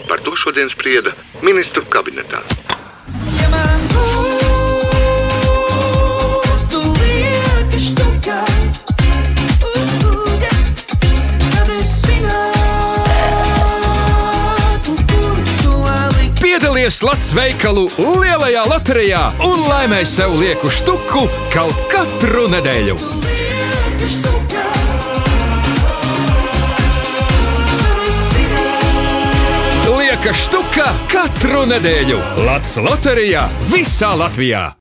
Par to šodien sprieda ministru kabinetā. Piedalies Latvijas veikalu lielajā loterijā un laimē sev lieku štuku kaut katru nedēļu. Lieka štuka katru nedēļu Latvijas loterijā visā Latvijā.